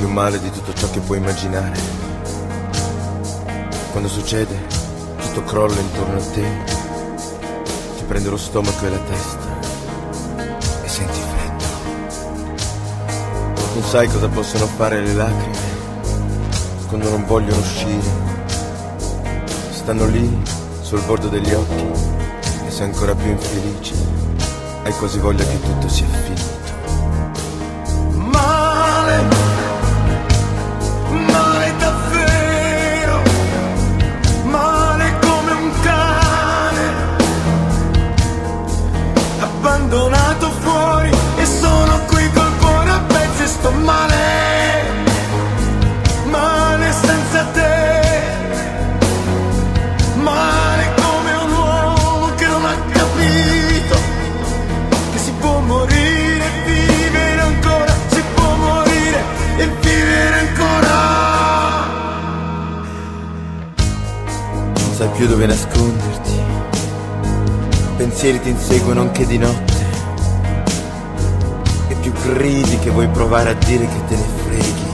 più male di tutto ciò che puoi immaginare. Quando succede, tutto crolla intorno a te, ti prende lo stomaco e la testa e senti freddo. Non sai cosa possono fare le lacrime quando non vogliono uscire. Stanno lì sul bordo degli occhi e sei ancora più infelice. Hai quasi voglia che tutto sia finito. Male, male davvero, male come un cane, abbandonato fuori e sono qui col cuore a pezzi e sto male, male senza te, male come un uomo che non ha capito che si può morire e vivere ancora, si può morire e vivere ancora. Non sai più dove nasconderti, pensieri ti inseguono anche di notte, e più gridi che vuoi provare a dire che te ne freghi,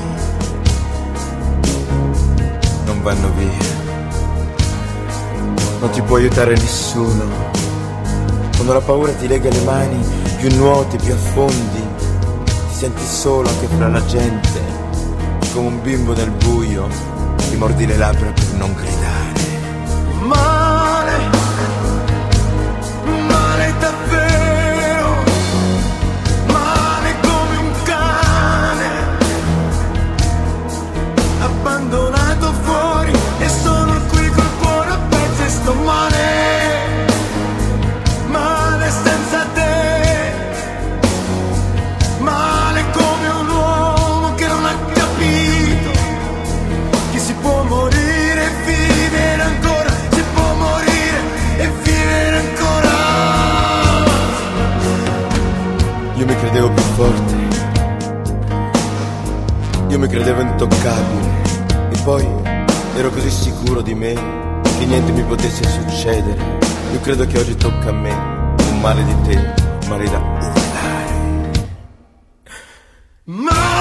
non vanno via. Non ti può aiutare nessuno. Quando la paura ti lega le mani, più nuoti, più affondi, ti senti solo anche fra la gente, come un bimbo nel buio, ti mordi le labbra per non gridare. Male, male davvero, male come un cane, abbandonato fuori e sono qui col cuore a pezzi e sto male, male senza te, male come un uomo che non ha capito che si può morire e vivere ancora, si può morire e vivere ancora. Io mi credevo più forte, io mi credevo intoccabile, e poi ero così sicuro di me che niente mi potesse succedere. Io credo che oggi tocca a me un male di te, un male da urlare. Male